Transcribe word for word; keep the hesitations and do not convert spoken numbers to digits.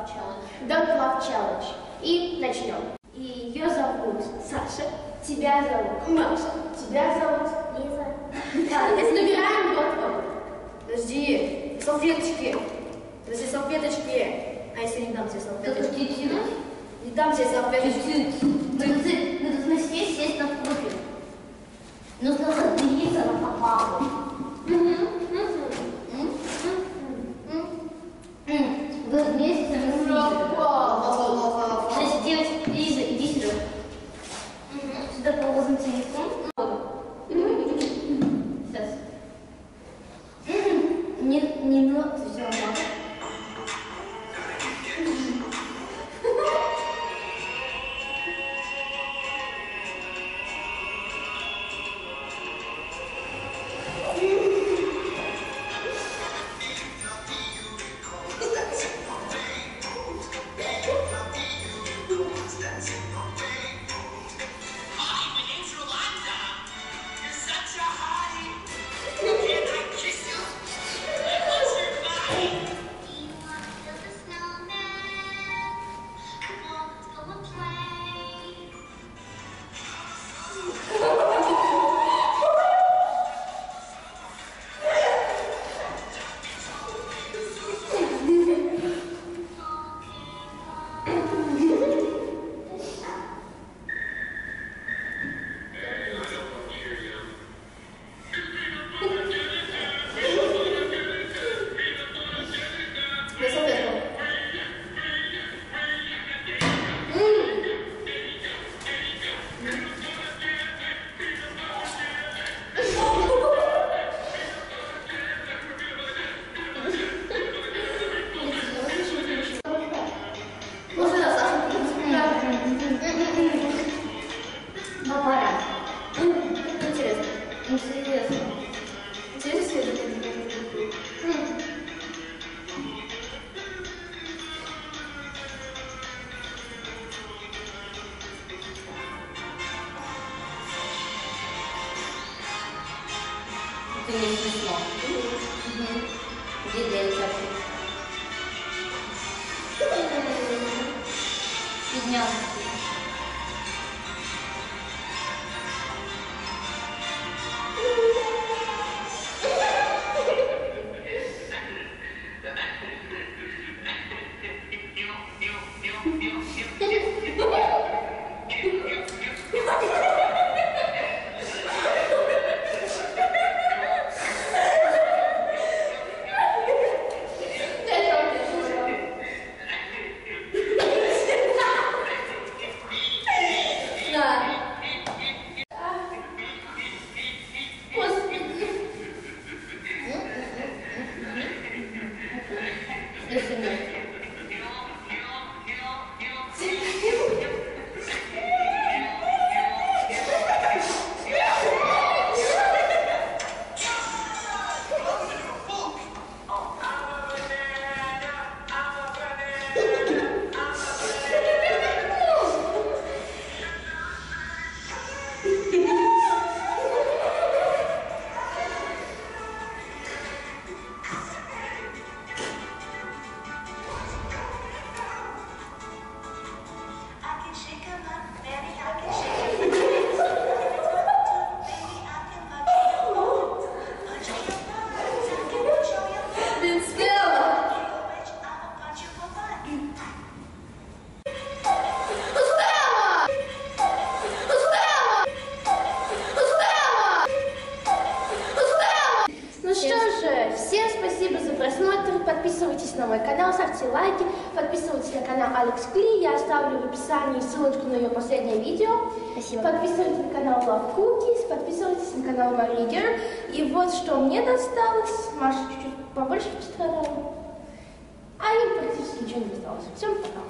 Challenge. Don't Love Challenge. И начнем. И ее зовут Саша, тебя зовут Маша, тебя зовут Лиза. Да, набираем год. Подожди, салфеточки. Подожди, салфеточки. А если не дам тебе салфеточки? Не дам тебе салфеточки. Мы должны сесть, сесть на профиль. Нужно разделиться на попалу. Вы вместе разделиться. Значит, девочка, Лиза, иди сюда. Сюда положим телефон. Сейчас. Не, не надо, все равно. Ты не смешно. Где девочка? Поднялся. Подписывайтесь на мой канал, ставьте лайки, подписывайтесь на канал Алекс Кли, я оставлю в описании ссылочку на ее последнее видео. Спасибо. Подписывайтесь на канал Love Cookies, подписывайтесь на канал Маригер. И вот что мне досталось, Маша чуть-чуть побольше пострадала, а им практически ничего не досталось. Всем пока.